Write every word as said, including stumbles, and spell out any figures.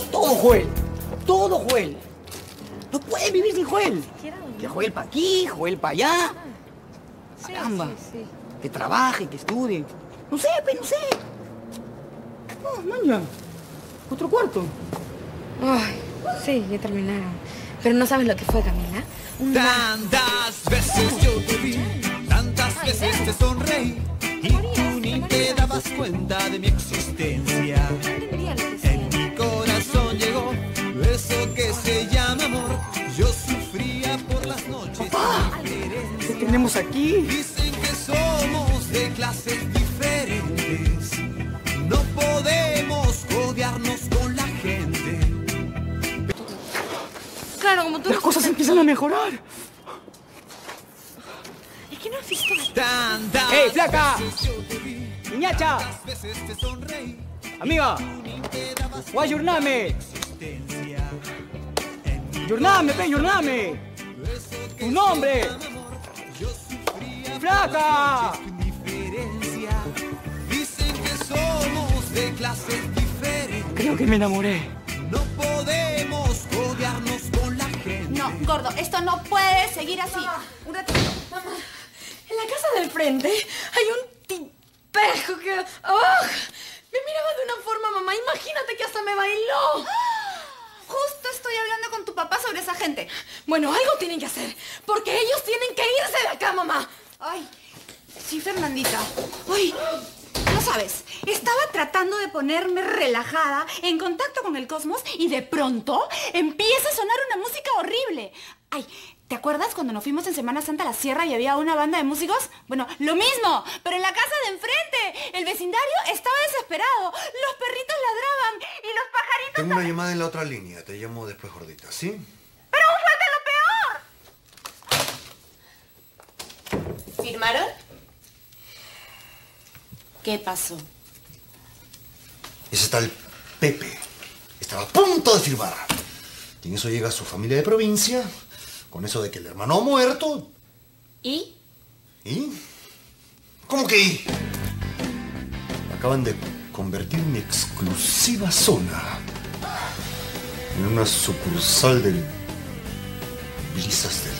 todo Joel. Todo Joel. No puedes vivir sin Joel. Que Joel para aquí, Joel para allá. Sí, Caramba. sí, sí. Que trabaje, que estudie. No sé, pe, no sé. No, maña. Otro cuarto. Ay, sí, ya terminaron. Pero no sabes lo que fue, Camila. Un Tantas veces yo te vi, tantas veces te sonreí y tú ni te dabas cuenta de mi existencia. En mi corazón llegó eso que se llama amor. Yo sufría por las noches. ¡Papá! ¿Qué tenemos aquí? Dicen que somos de clases diferentes. No podemos odiarnos con la gente. Claro, como tú... Las cosas empiezan a mejorar. Es que no has visto... Tantas ¡Ey, flaca! veces yo te vi, ¡Niñacha! tantas veces te sonreí. Amiga. Te dabas What's your name? existencia. Your name, pe, your name. Tu nombre. Yo sufría ¡Flaca! sin diferencia. Dicen que somos de clases diferentes. Creo que me enamoré. No podemos odiarnos con la gente. No, gordo, esto no puede seguir así. Un ratito. Mamá, en la casa del frente hay un tipejo que... ¡Oh! Me miraba de una forma, mamá. Imagínate que hasta me bailó. Justo estoy hablando con tu papá sobre esa gente. Bueno, algo tienen que hacer. Porque ellos tienen que irse de acá, mamá. Ay, sí, Fernandita. Ay, no sabes, estaba tratando de ponerme relajada, en contacto con el cosmos, y de pronto empieza a sonar una música horrible. Ay, ¿te acuerdas cuando nos fuimos en Semana Santa a la sierra y había una banda de músicos? Bueno, lo mismo, pero en la casa de enfrente. El vecindario estaba desesperado. Los perritos ladraban y los pajaritos... Tengo una llamada en la otra línea. Te llamo después, gordita, ¿sí? ¡Pero aún falta lo peor! ¿Firmaron? ¿Qué pasó? Ese tal Pepe estaba a punto de firmar. Y en eso llega su familia de provincia, con eso de que el hermano ha muerto. ¿Y? ¿Y? ¿Cómo que y? Acaban de convertir mi exclusiva zona en una sucursal del Brisas del